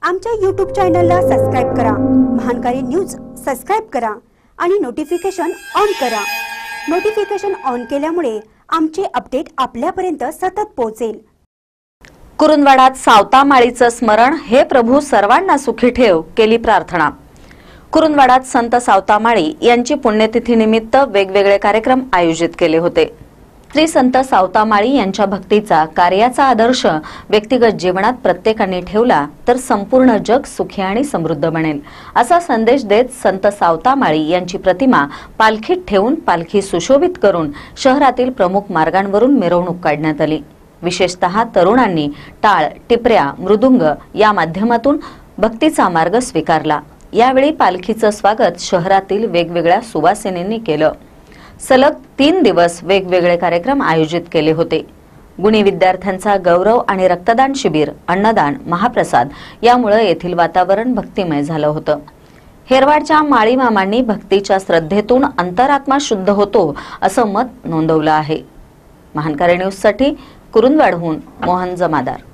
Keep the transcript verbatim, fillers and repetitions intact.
आमच्या यूट्यूब चॅनलला सबस्क्राइब करा, महानकारी न्यूज सबस्क्राइब करा आणि नोटिफिकेशन ऑन करा। नोटिफिकेशन ऑन केल्यामुळे आमचे अपडेट आपल्यापर्यंत सतत पोहोचेल। कुरुंदवाडात सावतामाळीचं स्मरण, हे प्रभू सर्वांना सुखी ठेव, केली प्रार्थना। कुरुंदवाडात संत सावतामाळी यांची पुण्यतिथी निमित्त वेगवेगळे कार्यक्रम आयोजित केले होते। श्री संत सावतामाळी यांच्या भक्तीचा, कार्याचा आदर्श व्यक्तिगत जीवनात प्रत्येकाने ठेवला तर संपूर्ण जग सुखी आणि समृद्ध बनेल, असा संदेश देत संत सावतामाळी यांची प्रतिमा पालखीत ठेवून पालखी सुशोभित करून शहरातील प्रमुख मार्गांवरून मिरवणूक काढण्यात आली। विशेषतः तरुणांनी टाळ, टिपऱ्या, मृदुंग या माध्यमातून भक्तीचा मार्ग स्वीकारला। यावेळी पालखीचं स्वागत शहरातील वेगवेगळ्या सुवासिनींनी केलं। सलग तीन दिवस वेगवेगळे कार्यक्रम आयोजित केले होते। गुणी विद्यार्थ्यांचा गौरव आणि रक्तदान शिबिर, अन्नदान, महाप्रसाद यामुळे येथील वातावरण भक्तिमय झालं होतं। हेरवाडच्या माळी मामांनी भक्तीच्या श्रद्धेतून अंतरात्मा शुद्ध होतो असं मत नोंदवलं आहे। महानकारी न्यूज साठी कुरुंदवाडहून मोहन जमादार।